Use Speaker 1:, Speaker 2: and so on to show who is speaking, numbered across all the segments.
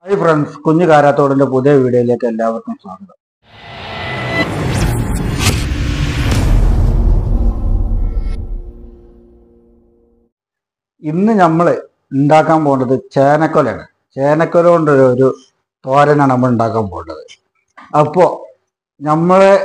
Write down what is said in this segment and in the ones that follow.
Speaker 1: Hi friends, കുഞ്ഞു കാരാത്തോടിന്റെ പുതിയ വീഡിയോയിലേക്ക് എല്ലാവർക്കും സ്വാഗതം. ഇന്ന് നമ്മൾ ഉണ്ടാക്കാൻ പോകുന്നത് ചേനക്കൊലയാണ്. ചേനക്കൊല കൊണ്ടൊരു തോരനാണ് നമ്മൾ ഉണ്ടാക്കാൻ പോകുന്നത്. അപ്പോൾ നമ്മളെ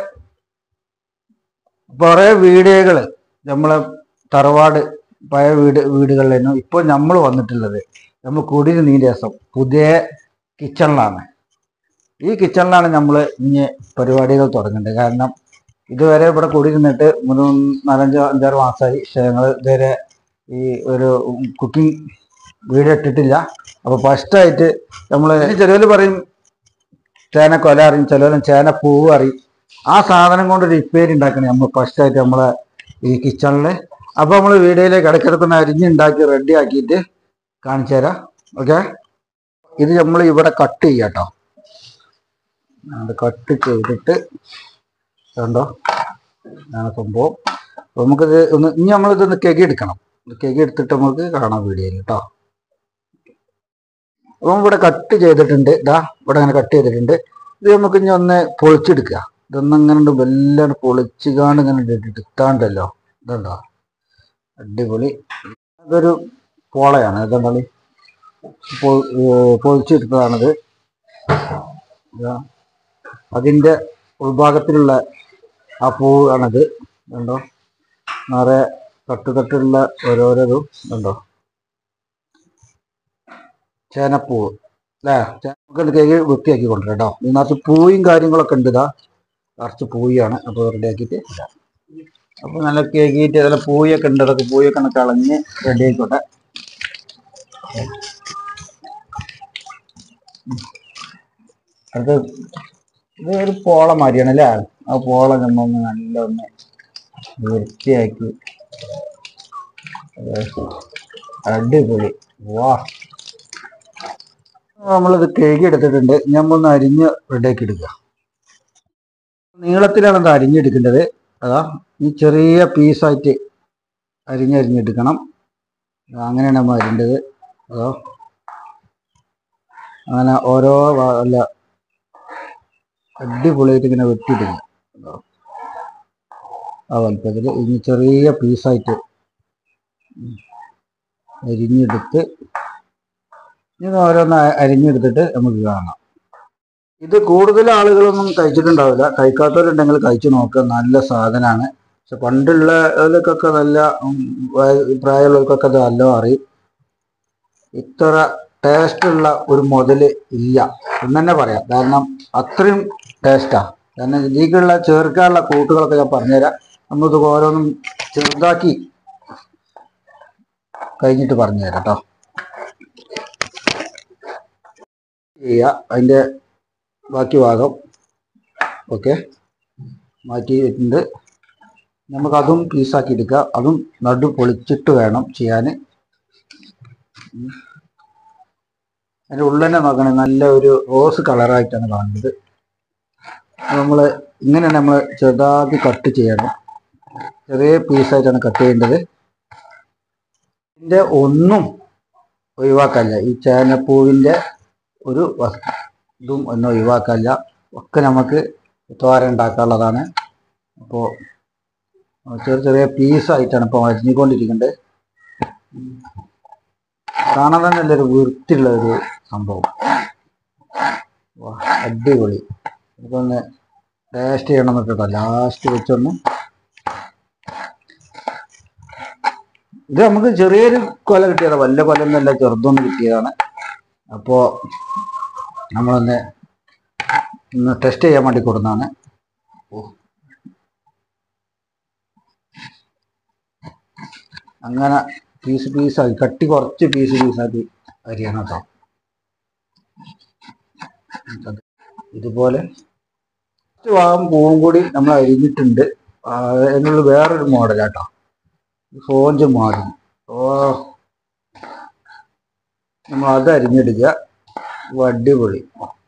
Speaker 1: കുറേ വീഡിയോകൾ നമ്മളെ തറവാട് പഴയ വീടുകളിലായിരുന്നു. ഇപ്പോൾ നമ്മൾ വന്നിട്ടുള്ളത് നമ്മൾ കുടിയിരുന്നതിന് ശേഷം പുതിയ കിച്ചണിലാണ്. ഈ കിച്ചണിലാണ് നമ്മൾ ഇനി പരിപാടികൾ തുടങ്ങേണ്ടത്. കാരണം ഇതുവരെ ഇവിടെ കുടിയിരുന്നിട്ട് 4-5 മാസമായി. പക്ഷേ ഞങ്ങൾ ഇതുവരെ ഈ ഒരു കുക്കിംഗ് വീഡിയോ ഇട്ടിട്ടില്ല. അപ്പോൾ ഫസ്റ്റായിട്ട് നമ്മൾ ചിലവർ പറയും ചേന കൊല അറിയും, ചിലവരും ചേന പൂവ് അറിയും. ആ സാധനം കൊണ്ട് ഒരു ഇപ്പേരി ഉണ്ടാക്കണേ നമ്മൾ ഫസ്റ്റായിട്ട് നമ്മളെ ഈ കിച്ചണിൽ. അപ്പോൾ നമ്മൾ വീഡിയോയിലേക്ക് ഇടയ്ക്കിടയ്ക്കൊന്ന് അരിഞ്ഞുണ്ടാക്കി റെഡി ആക്കിയിട്ട് കാണിച്ചു തരാം. ഓക്കെ, ഇത് നമ്മൾ ഇവിടെ കട്ട് ചെയ്യാം കേട്ടോ. അത് കട്ട് ചെയ്തിട്ട് കണ്ടോ ആണ് സംഭവം. അപ്പോൾ നമുക്കിത് ഇനി നമ്മളിതൊന്ന് കെകി എടുക്കണം. കെകി എടുത്തിട്ട് നമുക്ക് കാണാം വീഡിയോയിൽ കേട്ടോ. അപ്പം ഇവിടെ കട്ട് ചെയ്തിട്ടുണ്ട്. ഇവിടെ അങ്ങനെ കട്ട് ചെയ്തിട്ടുണ്ട്. ഇത് നമുക്ക് ഇനി ഒന്ന് പൊളിച്ചെടുക്കുക. ഇതൊന്നങ്ങനെ വല്ലാണ്ട് പൊളിച്ചുകാണ്ട് ഇങ്ങനെ എടുത്താണ്ടല്ലോ. ഇതുണ്ടോ, അടിപൊളി. ഇതൊരു പോളയാണ്. ഇതുണ്ടോ, പൊളിച്ചെടുത്തതാണിത്. അതിൻ്റെ ഉൾഭാഗത്തിലുള്ള ആ പൂവാണിത്. കണ്ടോ, നിറയെ തട്ടുള്ള ഓരോരോതും ഉണ്ടോ, ചേനപ്പൂവ് അല്ലേ. നമുക്ക് കൈ വൃത്തിയാക്കി കൊണ്ടുവരാം കേട്ടോ. ഇതിനകത്ത് പൂയും കാര്യങ്ങളൊക്കെ ഉണ്ട്. കുറച്ച് പൂയാണ്. അപ്പോൾ റെഡിയാക്കിയിട്ട് ഇടാം. അപ്പോൾ നല്ല കേക്കിയിട്ട് അതിൽ പൂയൊക്കെ ഉണ്ട്. അതൊക്കെ പൂയൊക്കെ ഒന്ന് കളഞ്ഞ് റെഡി ആയിക്കോട്ടെ. അത് ഇത് ഒരു പോള മാതിരിയാണ് അല്ലേ. ആ പോള നമ്മൊന്ന് നല്ല ഒന്ന് വൃത്തിയാക്കി അടിപൊളി. വാ, നമ്മളിത് കേക്ക് എടുത്തിട്ടുണ്ട്. ഞമ്മൊന്ന് അരിഞ്ഞ് റെഡിയാക്കി എടുക്കുക. നീളത്തിലാണ് ഇത് അരിഞ്ഞെടുക്കേണ്ടത്. ഈ ചെറിയ പീസായിട്ട് അരിഞ്ഞെടുക്കണം. അങ്ങനെയാണ് നമ്മൾ അരിഞ്ഞത്. അങ്ങനെ ഓരോ അല്ല അടിപൊളിയായിട്ട് ഇങ്ങനെ വെട്ടിയിടുക. ആ വലുപ്പത്തിൽ ഇനി ചെറിയ പീസായിട്ട് അരിഞ്ഞെടുത്ത് ഇനി ഓരോന്ന് അരിഞ്ഞെടുത്തിട്ട് നമുക്ക് കാണാം. ഇത് കൂടുതൽ ആളുകളൊന്നും കഴിച്ചിട്ടുണ്ടാവില്ല. കഴിക്കാത്തവരുണ്ടെങ്കിൽ കഴിച്ചു നോക്കുക. നല്ല സാധനമാണ്. പക്ഷെ പണ്ടുള്ളവർക്കൊക്കെ നല്ല പ്രായമുള്ളവർക്കൊക്കെ അത് നല്ല അറിയും. ഇത്ര ടേസ്റ്റുള്ള ഒരു മുതൽ ഇല്ല എന്ന് തന്നെ പറയാം. കാരണം അത്രയും ടേസ്റ്റാണ്. കാരണം ഇതിലേക്കുള്ള ചേർക്കാനുള്ള കൂട്ടുകളൊക്കെ ഞാൻ പറഞ്ഞുതരാം. നമ്മളിത് ഓരോന്നും ചെറുതാക്കി കഴിഞ്ഞിട്ട് പറഞ്ഞുതരാം കേട്ടോ. അതിൻ്റെ ബാക്കി ഭാഗം ഓക്കെ മാറ്റിയിട്ടുണ്ട്. നമുക്കതും പീസാക്കി എടുക്കുക. അതും നടു പൊളിച്ചിട്ട് വേണം ചെയ്യാൻ. അതിൻ്റെ ഉള്ളന്നെ നോക്കണേ, നല്ല ഒരു റോസ് കളറായിട്ടാണ് കാണുന്നത്. നമ്മൾ ഇങ്ങനെയാണ് നമ്മൾ ചെറുതാക്കി കട്ട് ചെയ്യണം. ചെറിയ പീസായിട്ടാണ് കട്ട് ചെയ്യേണ്ടത്. ഇതിൻ്റെ ഒന്നും ഒഴിവാക്കാനില്ല. ഈ ചേനപ്പൂവിൻ്റെ ഒരു ഇതും ഒന്നും ഒഴിവാക്കാനില്ല. ഒക്കെ നമുക്ക് തോരൻ ഉണ്ടാക്കാനുള്ളതാണ്. അപ്പോൾ ചെറിയ പീസായിട്ടാണ് ഇപ്പോൾ അരിഞ്ഞുകൊണ്ടിരിക്കേണ്ടത്. കാണാൻ തന്നെ നല്ലൊരു വൃത്തിയുള്ള ഒരു സംഭവം. അടിപൊളി. ഇതൊന്ന് ടേസ്റ്റ് ചെയ്യണം എന്നിട്ടോ. ലാസ്റ്റ് വെച്ചൊന്ന് ഇത് നമുക്ക് ചെറിയൊരു കൊല കിട്ടിയതാണ്. വലിയ കൊലൊന്നുമല്ല, ചെറുതൊന്നും കിട്ടിയതാണ്. അപ്പോൾ നമ്മളൊന്ന് ടെസ്റ്റ് ചെയ്യാൻ വേണ്ടി കൊടുക്കുന്നതാണ്. അങ്ങനെ പീസാക്കി കട്ടി കുറച്ച് പീസാക്കി അരിയണം കേട്ടോ. ഇതുപോലെ ഭാഗം പൂവും കൂടി നമ്മൾ അരിഞ്ഞിട്ടുണ്ട്. എന്നുള്ള വേറൊരു മോഡലാട്ടോ, സ്പോഞ്ച് മോഡൽ. നമ്മൾ അത് അരിഞ്ഞെടുക്കുക. അടിപൊളി.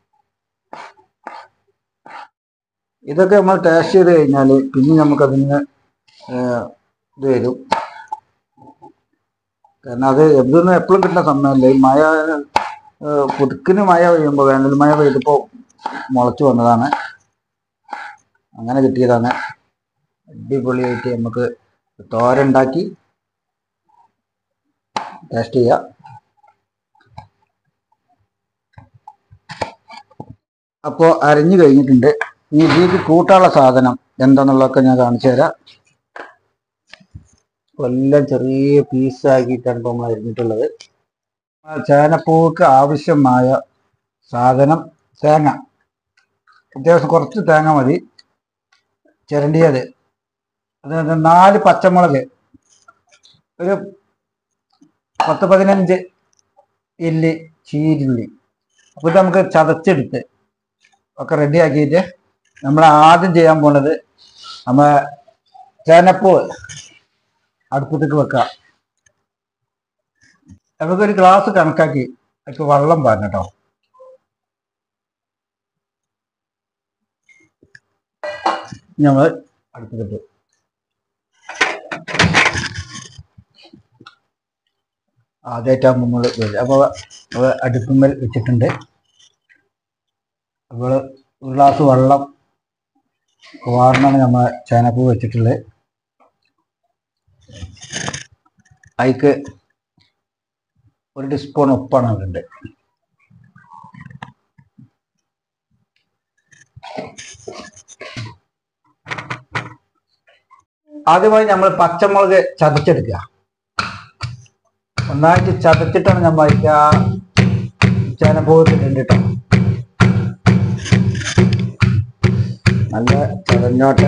Speaker 1: ഇതൊക്കെ നമ്മൾ ടേസ്റ്റ് ചെയ്ത് കഴിഞ്ഞാൽ പിന്നെ നമുക്കതിന് ഇത് വരും. കാരണം അത് ഇതൊന്നും എപ്പോഴും കിട്ടുന്ന സമയമല്ല. ഈ പുതുക്കിന് മഴ പെയ്യുമ്പോൾ വേനൽ മഴ പെയ്തപ്പോൾ മുളച്ചു വന്നതാണ്. അങ്ങനെ കിട്ടിയതാണ്. അടിപൊളിയായിട്ട് നമുക്ക് തോരനുണ്ടാക്കി ടേസ്റ്റ് ചെയ്യാം. അപ്പോൾ അരിഞ്ഞു കഴിഞ്ഞിട്ടുണ്ട്. ഇനി ഇതിലേക്ക് കൂട്ടാനുള്ള സാധനം എന്താണെന്നുള്ളതൊക്കെ ഞാൻ കാണിച്ചു തരാം. എല്ലാം ചെറിയ പീസാക്കിയിട്ടാണ് ഇപ്പോൾ നമ്മൾ അരിഞ്ഞിട്ടുള്ളത്. ചേനപ്പൂക്ക് ആവശ്യമായ സാധനം തേങ്ങ, അത്യാവശ്യം കുറച്ച് തേങ്ങ മതി ചിരണ്ടിയത്. അതായത് 4 പച്ചമുളക്, ഒരു 10-15 ഇല്ലി ചീരുള്ളി. അപ്പോൾ ഇത് നമുക്ക് ചതച്ചെടുത്ത് ഒക്കെ റെഡിയാക്കിയിട്ട് നമ്മൾ ആദ്യം ചെയ്യാൻ പോണത് നമ്മളെ ചേനപ്പൂവ് അടുപ്പത്തേക്ക് വെക്കുക. നമുക്കൊരു ഗ്ലാസ് കണക്കാക്കി അതിൽ വെള്ളം പാരണം കേട്ടോ. നമ്മൾ അടുപ്പത്തിട്ട് ആദ്യമായിട്ടാകുമ്പോൾ നമ്മൾ അപ്പോൾ അടുപ്പുമ്മൽ വെച്ചിട്ടുണ്ട്. അപ്പോൾ ഒരു ഗ്ലാസ് വെള്ളം വാർന്നാണ് നമ്മൾ ചേനപ്പൂ വെച്ചിട്ടുള്ളത്. അതിക്ക് 1 ടീസ്പൂൺ ഉപ്പാണ് അതിൻ്റെ. ആദ്യമായി നമ്മൾ പച്ചമുളക് ചതച്ചെടുക്കുക. ഒന്നായിട്ട് ചതച്ചിട്ടാണ് നമ്മൾ അതിൻ്റെ ആ ചേനപ്പൂവിട്ടുണ്ട് കേട്ടോ. നല്ല ചതഞ്ഞോട്ടെ.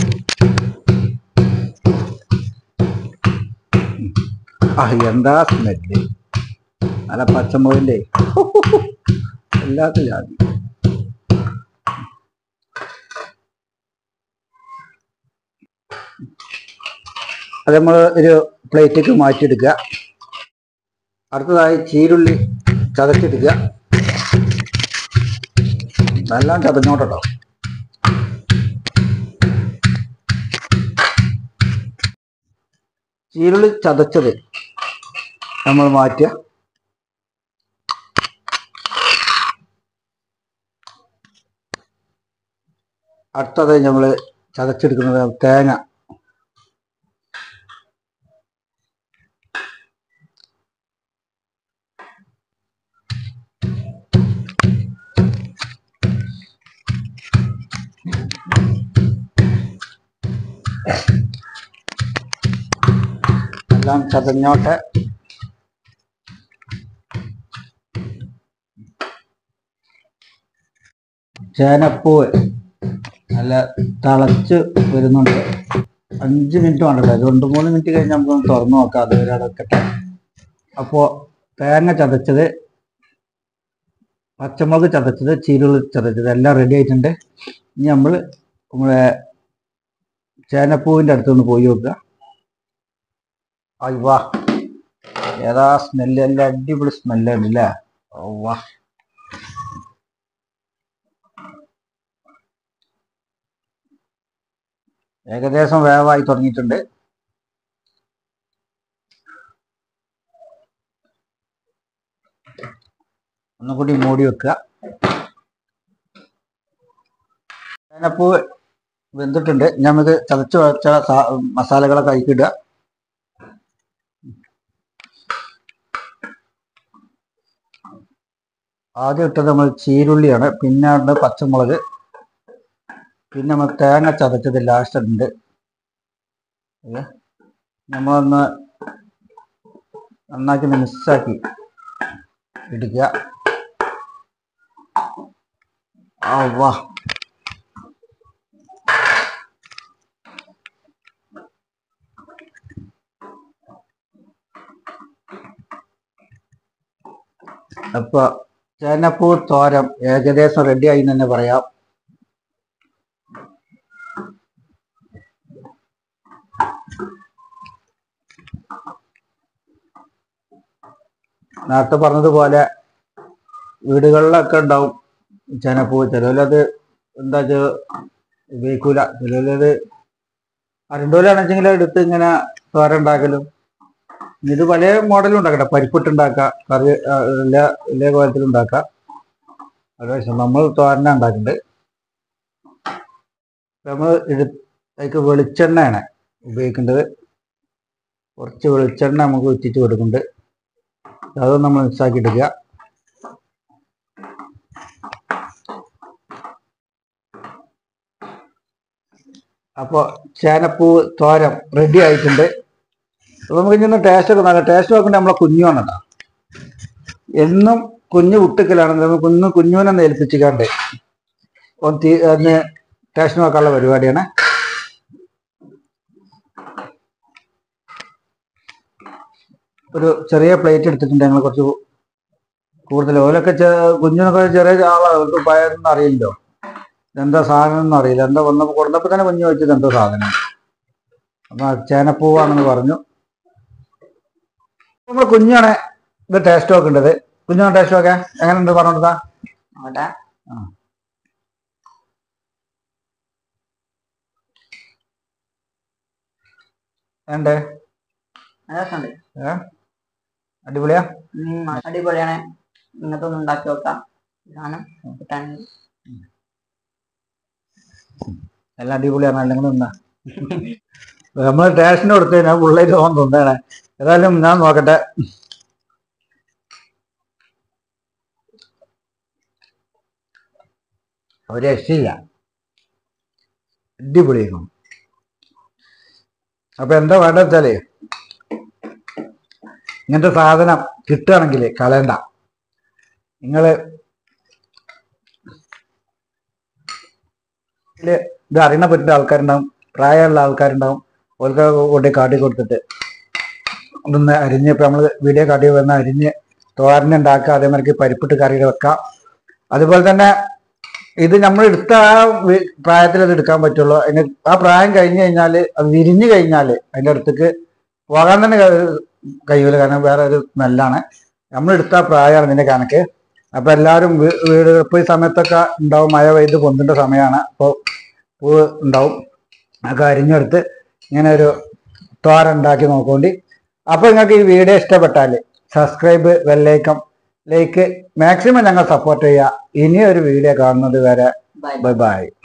Speaker 1: എന്താ സ്മെല്ല്! നല്ല പച്ചമുളകിൻ്റെ എല്ലാത്ത ജാതി. അത് നമ്മൾ ഒരു പ്ലേറ്റിലേക്ക് മാറ്റിയെടുക്കുക. അടുത്തതായി ചീരുള്ളി ചതച്ചെടുക്കുക. നല്ല ചതഞ്ഞോട്ടോ. ചീരുള്ളി ചതച്ചത് നമ്മൾ മാറ്റുക. അടുത്തത് നമ്മൾ ചതച്ചെടുക്കുന്നത് തേങ്ങ. എല്ലാം ചതഞ്ഞോട്ടെ. ചേനപ്പൂവ് നല്ല തിളച്ച് വരുന്നുണ്ട്. 5 മിനിറ്റ് വേണ്ടല്ലോ, 2-3 മിനിറ്റ് കഴിഞ്ഞ് നമുക്കൊന്ന് തുറന്നു നോക്കാം. അതുവരെ അടക്കട്ടെ. അപ്പോൾ തേങ്ങ ചതച്ചത്, പച്ചമുളക് ചതച്ചത്, ചീരുള്ളി ചതച്ചത് എല്ലാം റെഡി ആയിട്ടുണ്ട്. ഇനി നമ്മൾ നമ്മളെ ചേനപ്പൂവിൻ്റെ അടുത്തൊന്ന് പോയി നോക്കുക. വാ, ഏതാ സ്മെല്ല്! എല്ലാം അടിപൊളി സ്മെല്ലാണ് അല്ലേ. വാ, ഏകദേശം വേവായി തുടങ്ങിയിട്ടുണ്ട്. ഒന്നുകൂടി മൂടി വെക്കുക. ചേനപ്പൂ വെന്തിട്ടുണ്ട്. നമുക്ക് ചതച്ച് വെച്ച മസാലകളൊക്കെ അതിക്കിടുക. ആദ്യം ഇട്ടത് നമ്മൾ ചീരുള്ളിയാണ്, പിന്നെ ഉണ്ട് പച്ചമുളക്, പിന്നെ നമ്മൾ തേങ്ങ ചതച്ചത് ലാസ്റ്റ് ഉണ്ട്. നമ്മളൊന്ന് നന്നാക്കി മിക്സാക്കി എടുക്കുക. വാ, അപ്പൊ ചേനപ്പൂ തോരൻ ഏകദേശം റെഡി ആയി തന്നെ പറയാം. നേരത്തെ പറഞ്ഞതുപോലെ വീടുകളിലൊക്കെ ഉണ്ടാവും ചേനപ്പൂ. ചിലവരത് എന്താ ഉപയോഗിക്കൂല, ചിലവരത് അരണ്ടോലാണെച്ചെങ്കിൽ എടുത്ത് ഇങ്ങനെ തോരൻ ഉണ്ടാക്കലും ഇത് പല മോഡലും ഉണ്ടാക്കട്ടെ, പരിപ്പിട്ടുണ്ടാക്കാം, കറി എല്ലാ കോലത്തിലും ഉണ്ടാക്കാം. അതായത് നമ്മൾ തോരന ഉണ്ടാക്കുന്നുണ്ട്. നമ്മൾ അതിലേക്ക് വെളിച്ചെണ്ണയാണ് ഉപയോഗിക്കേണ്ടത്. കുറച്ച് വെളിച്ചെണ്ണ നമുക്ക് ഉറ്റിച്ച് കൊടുക്കുന്നുണ്ട്. അതൊന്നും നമ്മൾ മിക്സാക്കി എടുക്കുക. അപ്പോൾ ചേനപ്പൂവ് തോരൻ റെഡി ആയിട്ടുണ്ട്. അപ്പോൾ നമുക്ക് ഇനി ടേസ്റ്റ് ഒക്കെ നല്ല ടേസ്റ്റ് നോക്കേണ്ടത് നമ്മളെ കുഞ്ഞുവാണല്ലോ. എന്നും കുഞ്ഞു കുട്ടിക്കലാണെങ്കിൽ കുഞ്ഞുവിനെ ഏൽപ്പിച്ചിക്കാണ്ട് അതിന് ടേസ്റ്റ് നോക്കാനുള്ള പരിപാടിയാണ്. ഒരു ചെറിയ പ്ലേറ്റ് എടുത്തിട്ടുണ്ട് ഞങ്ങൾ, കുറച്ച് കൂടുതൽ. ഓലൊക്കെ കുഞ്ഞിനൊക്കെ ചെറിയ ആളാണ്, അവർക്ക് ഭയമൊന്നും അറിയില്ലോ, എന്താ സാധനം ഒന്നും അറിയില്ല. എന്താ കൊടുന്നപ്പോൾ തന്നെ കുഞ്ഞു വെച്ചത് എന്തോ സാധനം. അപ്പം ചേനപ്പൂവാണെന്ന് പറഞ്ഞു. നമ്മൾ കുഞ്ഞാണ് ഇത് ടേസ്റ്റ് നോക്കേണ്ടത്. കുഞ്ഞാണ് ടേസ്റ്റ് നോക്കാൻ എങ്ങനെയുണ്ട് പറഞ്ഞോട്ടാ. വേണ്ടേ? അടിപൊളിയാ,
Speaker 2: അടിപൊളിയാണ്. ഇങ്ങനത്തെ ഒന്ന് ഉണ്ടാക്കി നോക്കാം.
Speaker 1: എല്ലാം അടിപൊളിയാണ്. അല്ലെങ്കിൽ ഒന്നാ നമ്മൾ ടേസ്റ്റിന് കൊടുത്തു കഴിഞ്ഞാൽ പിള്ളേര് തോന്നണേ. ഏതായാലും ഞാൻ നോക്കട്ടെ. ഒരു രക്ഷയില്ല, അടിപൊളിയായിരുന്നു. അപ്പൊ എന്താ വേണ്ട വെച്ചാല്, ഇങ്ങനത്തെ സാധനം കിട്ടുകയാണെങ്കിൽ കളയണ്ട. നിങ്ങൾ ഇത് അറിയണ പറ്റുന്ന ആൾക്കാരുണ്ടാവും, പ്രായമുള്ള ആൾക്കാരുണ്ടാവും. ഓർക്ക് കൊണ്ടേ കാട്ടി കൊടുത്തിട്ട് ഇതൊന്ന് അരിഞ്ഞ്, ഇപ്പം നമ്മൾ വീഡിയോ കാട്ടി വന്ന് അരിഞ്ഞ് തോരനുണ്ടാക്കുക. അതേമാതിരി പരിപ്പിട്ട് കറിയിൽ വെക്കാം. അതുപോലെ തന്നെ ഇത് നമ്മൾ എടുത്ത ആ പ്രായത്തിൽ അത് എടുക്കാൻ പറ്റുള്ളൂ. അതിന് ആ പ്രായം കഴിഞ്ഞ് കഴിഞ്ഞാൽ, അത് വിരിഞ്ഞു കഴിഞ്ഞാൽ അതിൻ്റെ അടുത്തേക്ക് പോകാൻ തന്നെ കഴിയൂല. കാരണം വേറെ ഒരു സ്മെല്ലാണ്. നമ്മളെടുത്ത പ്രായമാണ് ഇതിൻ്റെ കണക്ക്. അപ്പം എല്ലാവരും വീട് ഇപ്പോൾ ഈ സമയത്തൊക്കെ ഉണ്ടാവും, മഴ പെയ്ത് പൊന്തിൻ്റെ സമയമാണ്. അപ്പോൾ പൂവ് ഉണ്ടാവും. ഒക്കെ അരിഞ്ഞെടുത്ത് ഇങ്ങനെ ഒരു തോരൻ ഉണ്ടാക്കി നോക്കോണ്ടി. അപ്പോൾ നിങ്ങൾക്ക് ഈ വീഡിയോ ഇഷ്ടപ്പെട്ടാൽ സബ്സ്ക്രൈബ്, ബെല്ലൈക്കൺ, ലൈക്ക് മാക്സിമം ഞങ്ങൾ സപ്പോർട്ട് ചെയ്യുക. ഇനിയൊരു വീഡിയോ കാണുന്നത് വരെ ബൈ ബൈ.